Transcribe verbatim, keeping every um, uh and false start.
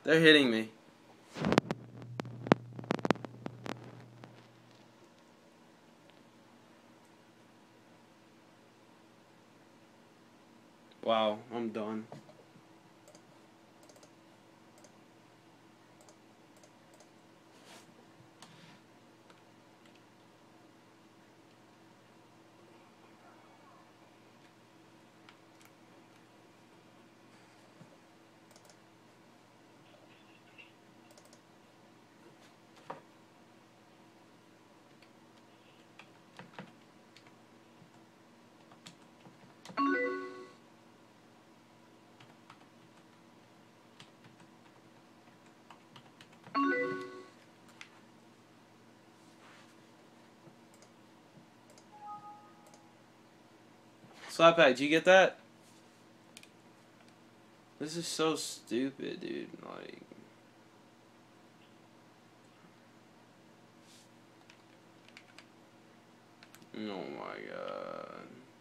They're hitting me. Wow, I'm done. Slapback, did you get that? This is so stupid, dude. Like, oh my god.